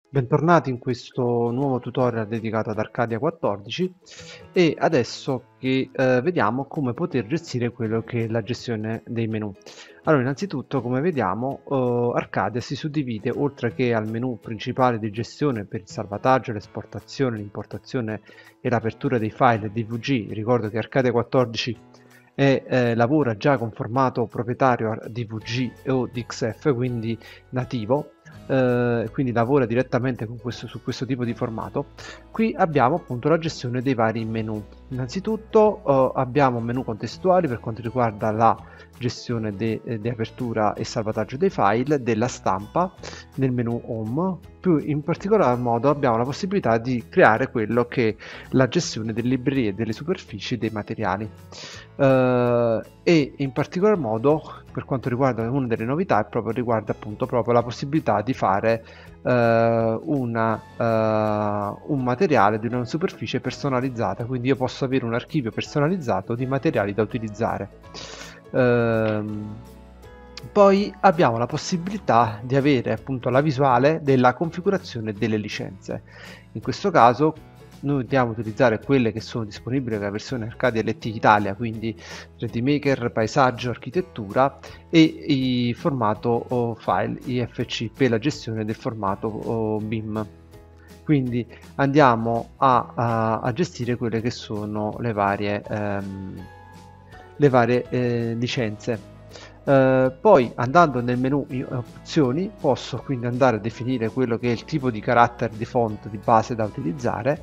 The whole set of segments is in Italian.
Bentornati in questo nuovo tutorial dedicato ad Arcadia 14 e adesso che vediamo come poter gestire quello che è la gestione dei menu. Allora, innanzitutto, come vediamo, Arcadia si suddivide, oltre che al menu principale di gestione per il salvataggio, l'esportazione, l'importazione e l'apertura dei file DVG. Ricordo che Arcadia 14 lavora già con formato proprietario DVG o DXF, quindi nativo, quindi lavora direttamente con su questo tipo di formato. Qui abbiamo appunto la gestione dei vari menu. Innanzitutto abbiamo menu contestuali per quanto riguarda la gestione di apertura e salvataggio dei file, della stampa nel menu home. Più in particolar modo abbiamo la possibilità di creare quello che è la gestione delle librerie, delle superfici, dei materiali. E in particolar modo, per quanto riguarda una delle novità, è proprio riguarda appunto proprio la possibilità di fare un materiale di una superficie personalizzata, quindi io posso avere un archivio personalizzato di materiali da utilizzare. Ehm, Poi abbiamo la possibilità di avere appunto la visuale della configurazione delle licenze. In questo caso noi andiamo a utilizzare quelle che sono disponibili nella versione Arcadia LT Italia, quindi 3D Maker, paesaggio, architettura e il formato file IFC per la gestione del formato BIM. Quindi andiamo a gestire quelle che sono le varie licenze. Poi andando nel menu opzioni posso quindi andare a definire quello che è il tipo di carattere di font di base da utilizzare,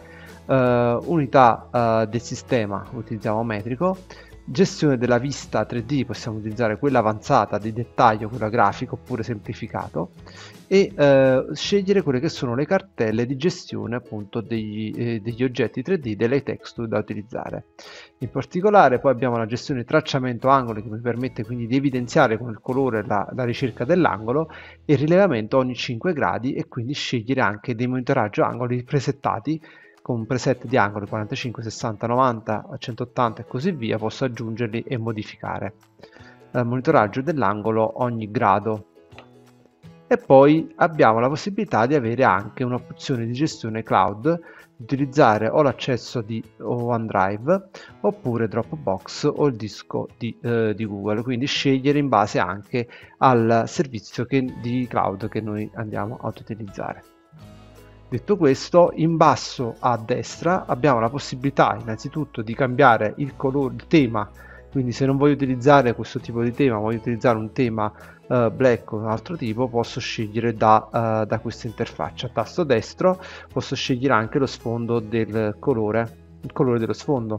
unità del sistema utilizziamo metrico, gestione della vista 3D possiamo utilizzare quella avanzata di dettaglio, quella grafica oppure semplificato, e scegliere quelle che sono le cartelle di gestione appunto degli oggetti 3D, delle texture da utilizzare. In particolare poi abbiamo la gestione tracciamento angoli, che mi permette quindi di evidenziare con il colore la ricerca dell'angolo, e il rilevamento ogni 5 gradi, e quindi scegliere anche dei monitoraggio angoli presettati con un preset di angoli 45, 60, 90, 180 e così via. Posso aggiungerli e modificare. Monitoraggio dell'angolo ogni grado. E poi abbiamo la possibilità di avere anche un'opzione di gestione cloud, utilizzare o l'accesso di OneDrive oppure Dropbox o il disco di Google, quindi scegliere in base anche al servizio di cloud che noi andiamo ad utilizzare. Detto questo, in basso a destra abbiamo la possibilità innanzitutto di cambiare il colore, il tema, quindi se non voglio utilizzare questo tipo di tema, voglio utilizzare un tema black o un altro tipo, posso scegliere da questa interfaccia. A tasto destro posso scegliere anche lo sfondo del colore, il colore dello sfondo.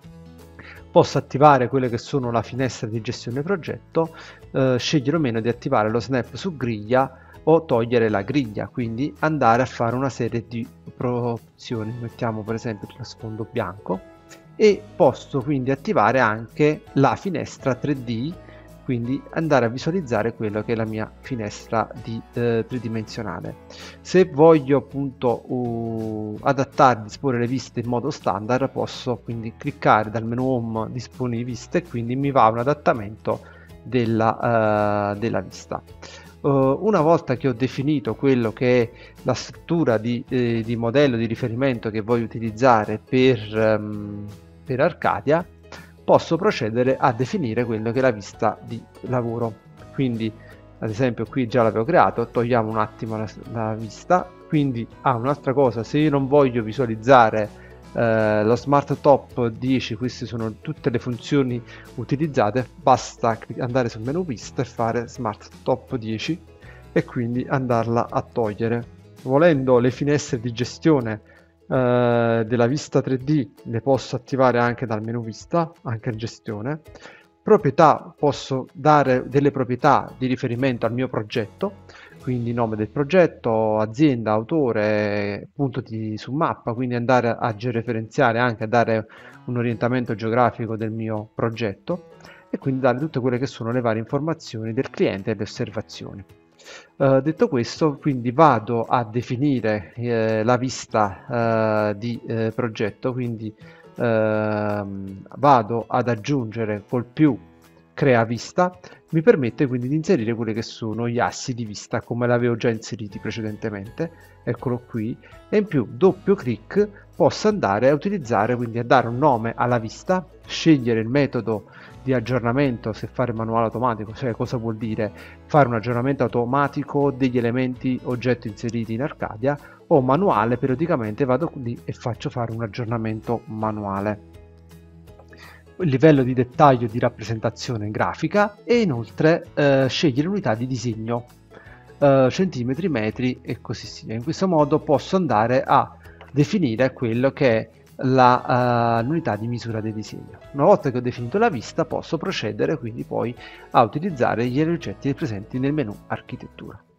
Posso attivare quelle che sono la finestra di gestione progetto, scegliere o meno di attivare lo snap su griglia o togliere la griglia, quindi andare a fare una serie di opzioni. Mettiamo per esempio lo sfondo bianco e posso quindi attivare anche la finestra 3D, quindi andare a visualizzare quello che è la mia finestra tridimensionale. Se voglio appunto adattare, disporre le viste in modo standard, posso quindi cliccare dal menu home disponi viste e quindi mi va un adattamento della vista. Una volta che ho definito quello che è la struttura di modello di riferimento che voglio utilizzare per Arcadia, posso procedere a definire quello che è la vista di lavoro. Quindi ad esempio qui già l'avevo creato, togliamo un attimo la vista. Quindi un'altra cosa, se io non voglio visualizzare lo Smart Top 10, queste sono tutte le funzioni utilizzate, basta andare sul menu vista e fare Smart Top 10 e quindi andarla a togliere. Volendo, le finestre di gestione della vista 3D le posso attivare anche dal menu vista, anche a gestione. Proprietà, posso dare delle proprietà di riferimento al mio progetto, quindi nome del progetto, azienda, autore, punto su mappa, quindi andare a georeferenziare, anche a dare un orientamento geografico del mio progetto, e quindi dare tutte quelle che sono le varie informazioni del cliente e le osservazioni. Detto questo, quindi vado a definire la vista di progetto, quindi vado ad aggiungere col più crea vista, mi permette quindi di inserire quelli che sono gli assi di vista come l'avevo già inseriti precedentemente, eccolo qui, e in più doppio clic posso andare a utilizzare, quindi a dare un nome alla vista, scegliere il metodo di aggiornamento, se fare manuale automatico, cioè cosa vuol dire fare un aggiornamento automatico degli elementi oggetto inseriti in Arcadia, o manuale, periodicamente vado lì e faccio fare un aggiornamento manuale. Il livello di dettaglio di rappresentazione grafica e inoltre scegliere l'unità di disegno, centimetri, metri e così via. In questo modo posso andare a definire quello che è l'unità di misura del disegno. Una volta che ho definito la vista posso procedere quindi poi a utilizzare gli oggetti presenti nel menu architettura.